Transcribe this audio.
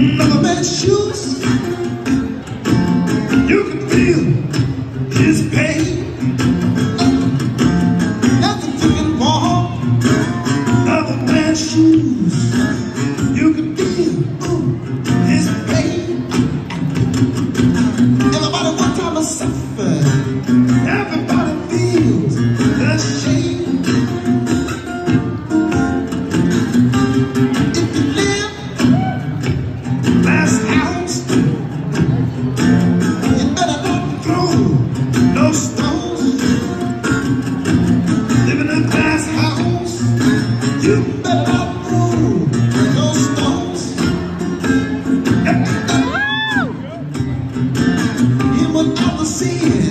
Another man's shoes, you can feel his pain. Nothing to involve another man's shoes, you can feel his pain. Everybody one time has suffered, everybody feels the shame. You better not throw no stones. He went out to sea.